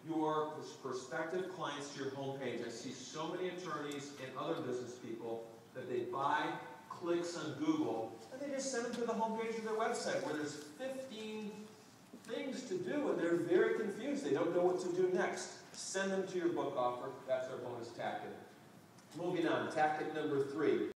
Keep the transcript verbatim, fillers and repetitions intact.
your prospective clients to your homepage. I see so many attorneys and other business people that they buy clicks on Google and they just send them to the homepage of their website where there's fifteen things to do and they're very confused. They don't know what to do next. Send them to your book offer. That's our bonus tactic. Moving on, tactic number three.